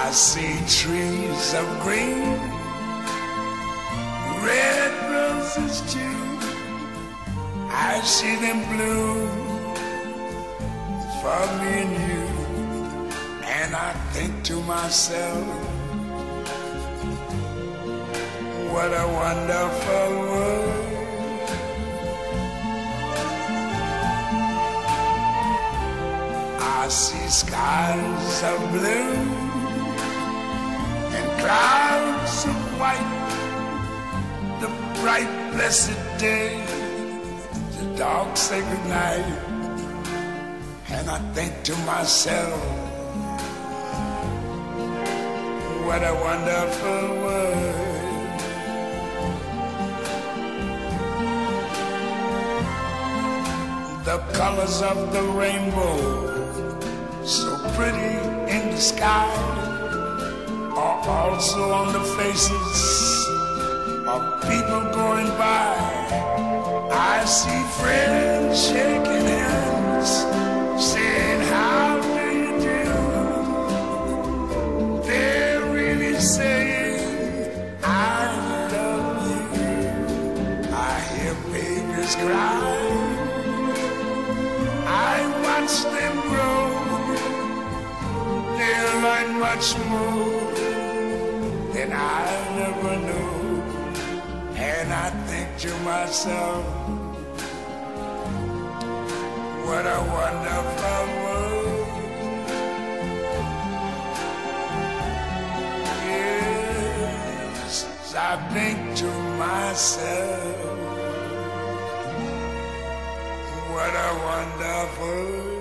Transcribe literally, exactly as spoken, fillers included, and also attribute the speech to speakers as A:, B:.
A: I see trees of green, red roses too. I see them bloom for me and you. And I think to myself, what a wonderful world. I see skies of blue and clouds of white, the bright blessed day, the dark sacred night. And I think to myself, what a wonderful world. The colors of the rainbow, so pretty in the sky, are also on the faces of people going by. I see friends shaking hands, saying, how do you do? They're really saying, I love you. I hear babies cry, I watch them grow. They'll learn much more than I never knew. And I think to myself, what a wonderful world. Yes, I think to myself, what a wonderful world.